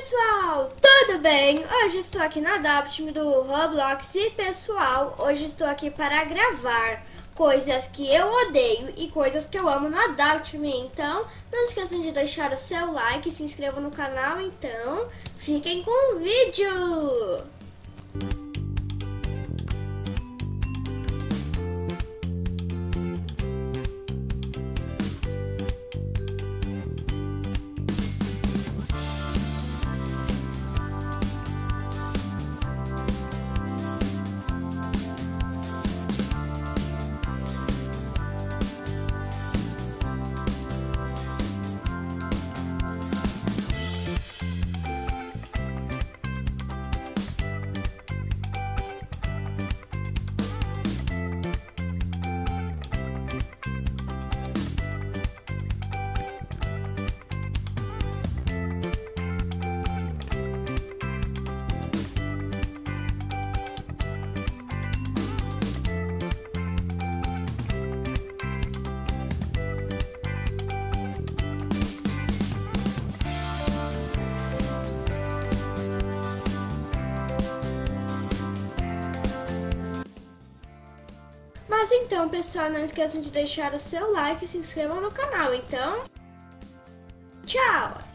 pessoal, tudo bem? Hoje estou aqui na Adopt-me do Roblox e pessoal, hoje estou aqui para gravar coisas que eu odeio e coisas que eu amo no Adopt-me. Então, não esqueçam de deixar o seu like e se inscrevam no canal. Então, fiquem com o vídeo! Mas então, pessoal, não esqueçam de deixar o seu like e se inscrevam no canal. Então, tchau!